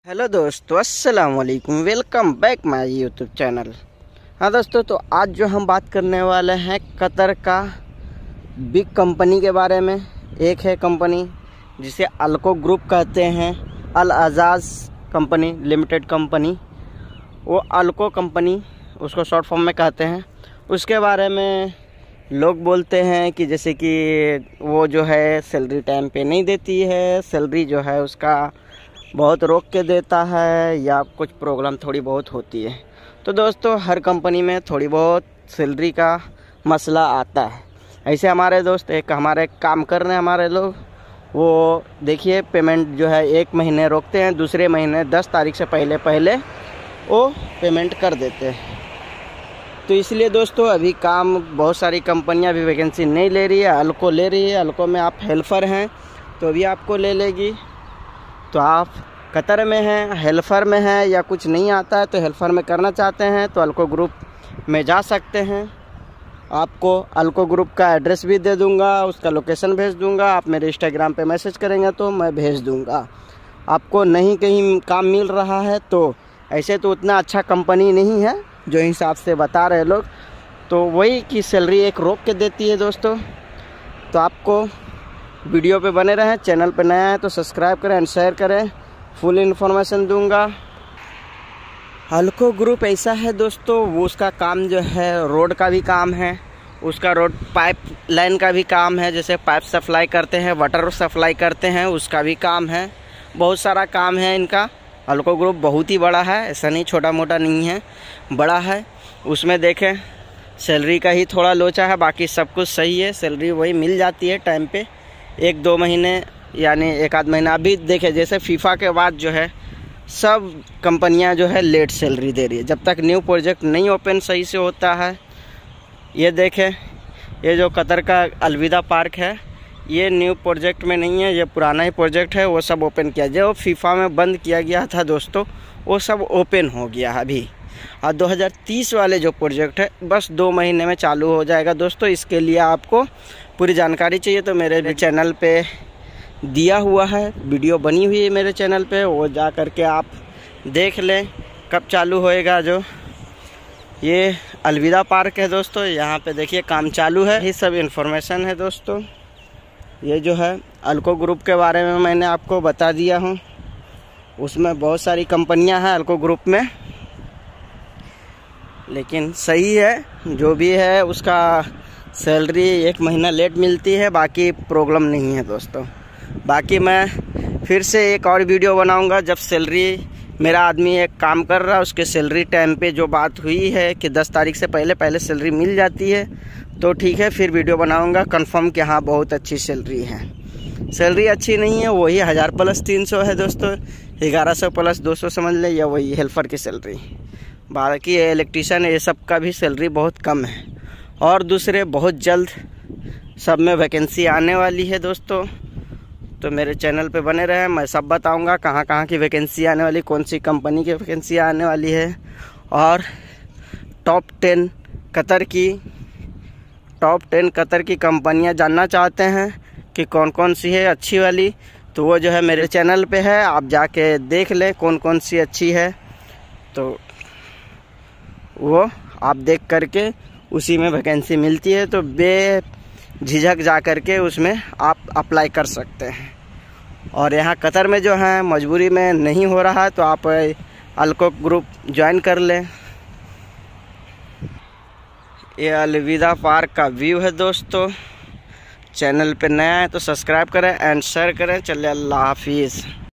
Hello दोस्तों, अस्सलाम वालेकुम। Welcome back my YouTube channel. हाँ दोस्तों, तो आज जो हम बात करने वाले हैं कतर का बिग कंपनी के बारे में। एक है कंपनी जिसे अल्को ग्रुप कहते हैं, Al Ajaz company limited company, वो अल्को कंपनी उसको शॉर्ट फॉर्म में कहते हैं। उसके बारे में लोग बोलते हैं कि जैसे कि वो जो है सैलरी टाइम पे नहीं देती है, सैलरी जो है उसका बहुत रोक के देता है, या कुछ प्रॉब्लम थोड़ी बहुत होती है। तो दोस्तों, हर कंपनी में थोड़ी बहुत सैलरी का मसला आता है। ऐसे हमारे दोस्त हमारे काम कर रहे हैं, हमारे लोग वो देखिए पेमेंट जो है एक महीने रोकते हैं, दूसरे महीने 10 तारीख से पहले वो पेमेंट कर देते हैं। तो इसलिए दोस्तों अभी काम बहुत सारी कंपनियां भी वैकेंसी नहीं ले रही है, अल्को ले रही है। अल्को में आप हेल्पर हैं तो अभी आपको ले लेगी। तो आप कतर में हैं, हेल्पर में हैं, या कुछ नहीं आता है तो हेल्पर में करना चाहते हैं तो अल्को ग्रुप में जा सकते हैं। आपको अल्को ग्रुप का एड्रेस भी दे दूंगा, उसका लोकेशन भेज दूंगा। आप मेरे इंस्टाग्राम पे मैसेज करेंगे तो मैं भेज दूंगा। आपको नहीं कहीं काम मिल रहा है तो ऐसे तो उतना अच्छा कंपनी नहीं है जो हिसाब से बता रहे लोग, तो वही की सैलरी एक रोक के देती है दोस्तों। तो आपको वीडियो पे बने रहें। चैनल पे नया है तो सब्सक्राइब करें एंड शेयर करें, फुल इन्फॉर्मेशन दूंगा। अल्को ग्रुप ऐसा है दोस्तों, वो उसका काम जो है रोड का भी काम है, उसका रोड पाइप लाइन का भी काम है। जैसे पाइप सप्लाई करते हैं, वाटर सप्लाई करते हैं, उसका भी काम है। बहुत सारा काम है इनका। अल्को ग्रुप बहुत ही बड़ा है, ऐसा नहीं छोटा मोटा नहीं है, बड़ा है। उसमें देखें सैलरी का ही थोड़ा लोचा है, बाकी सब कुछ सही है। सैलरी वही मिल जाती है टाइम पे, 1-2 महीने यानी 1-आध महीना। अभी देखें जैसे फीफा के बाद जो है सब कंपनियां जो है लेट सैलरी दे रही है, जब तक न्यू प्रोजेक्ट नहीं ओपन सही से होता है। ये देखें, ये जो कतर का अलविदा पार्क है, ये न्यू प्रोजेक्ट में नहीं है, ये पुराना ही प्रोजेक्ट है। वो सब ओपन किया, जो फीफा में बंद किया गया था दोस्तों, वो सब ओपन हो गया अभी। और 2030 वाले जो प्रोजेक्ट है बस 2 महीने में चालू हो जाएगा दोस्तों। इसके लिए आपको पूरी जानकारी चाहिए तो मेरे चैनल पे दिया हुआ है, वीडियो बनी हुई है मेरे चैनल पे, वो जा करके आप देख लें कब चालू होएगा। जो ये अलविदा पार्क है दोस्तों, यहाँ पे देखिए काम चालू है। ये सब इन्फॉर्मेशन है दोस्तों। ये जो है अल्को ग्रुप के बारे में मैंने आपको बता दिया हूँ। उसमें बहुत सारी कंपनियाँ हैं अल्को ग्रुप में, लेकिन सही है जो भी है। उसका सैलरी 1 महीना लेट मिलती है, बाकी प्रॉब्लम नहीं है दोस्तों। बाकी मैं फिर से एक और वीडियो बनाऊंगा जब सैलरी, मेरा आदमी एक काम कर रहा है उसके सैलरी टाइम पे जो बात हुई है कि 10 तारीख से पहले सैलरी मिल जाती है, तो ठीक है फिर वीडियो बनाऊंगा कंफर्म कि हाँ बहुत अच्छी सैलरी है। सैलरी अच्छी नहीं है, वही 1000 + 300 है दोस्तों, 1100 + 200 समझ लें, या वही हेल्पर की सैलरी। बाकी इलेक्ट्रीशियन ये सब का भी सैलरी बहुत कम है। और दूसरे बहुत जल्द सब में वैकेंसी आने वाली है दोस्तों, तो मेरे चैनल पे बने रहें। मैं सब बताऊंगा कहाँ कहाँ की वैकेंसी आने वाली, कौन सी कंपनी की वैकेंसी आने वाली है। और टॉप 10 कतर की कंपनियां जानना चाहते हैं कि कौन कौन सी है अच्छी वाली, तो वो जो है मेरे चैनल पे है, आप जाके देख लें कौन कौन सी अच्छी है। तो वो आप देख करके उसी में वैकेंसी मिलती है, तो बेझिझक जा करके उसमें आप अप्लाई कर सकते हैं। और यहाँ कतर में जो है मजबूरी में नहीं हो रहा तो आप अल्को ग्रुप ज्वाइन कर लें। ये अलविदा पार्क का व्यू है दोस्तों। चैनल पे नया है तो सब्सक्राइब करें एंड शेयर करें। चलिए, अल्लाह हाफिज़।